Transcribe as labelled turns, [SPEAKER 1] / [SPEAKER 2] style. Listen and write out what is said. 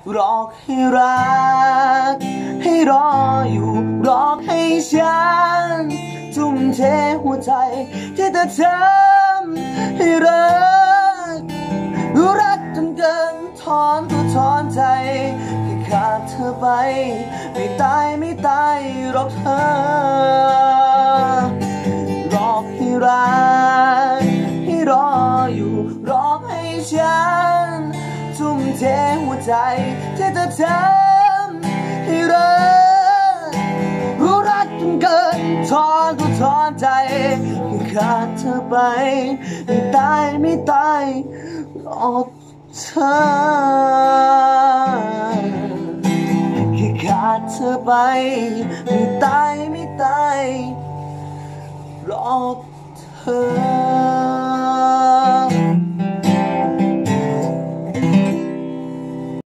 [SPEAKER 1] หลอกให้รักให้รออยู่หลอกให้ฉันทุ่มเทหัวใจที่เธอทำให้รักจนเกินถอนตัวถอนใจแค่ขาดเธอไปไม่ตายหรอกเธอหลอกให้รักให้รออยู่หลอกให้ฉันทุ่มเทหัวใจที่เธอทำให้รักจนเกินถอนตัวถอนใจแค่ขาดเธอไปไม่ตายหรอกเธอแค่ขาดเธอไปไม่ตายหรอกเธอ